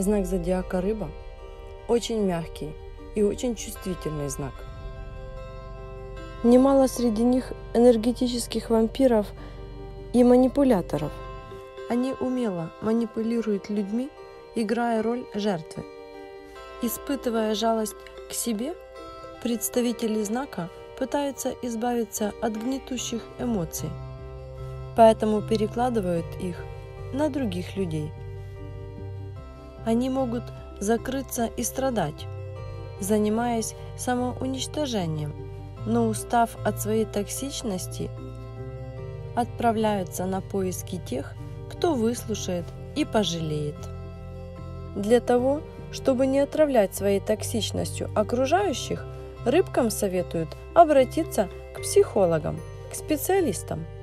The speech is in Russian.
Знак зодиака Рыба очень мягкий и очень чувствительный знак. Немало среди них энергетических вампиров и манипуляторов. Они умело манипулируют людьми, играя роль жертвы. Испытывая жалость к себе, представители знака пытаются избавиться от гнетущих эмоций, поэтому перекладывают их на других людей. Они могут закрыться и страдать, занимаясь самоуничтожением, но, устав от своей токсичности, отправляются на поиски тех, кто выслушает и пожалеет. Для того, чтобы не отравлять своей токсичностью окружающих, рыбкам советуют обратиться к психологам, к специалистам.